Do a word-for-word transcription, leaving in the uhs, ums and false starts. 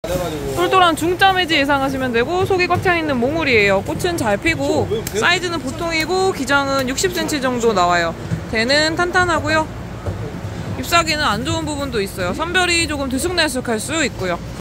똘똘한 중짜매지 예상하시면 되고 속이 꽉 차있는 몽울이에요. 꽃은 잘 피고 사이즈는 보통이고 기장은 육십 센티미터 정도 나와요. 대는 탄탄하고요. 잎사귀는 안 좋은 부분도 있어요. 선별이 조금 들쑥날쑥할 수 있고요.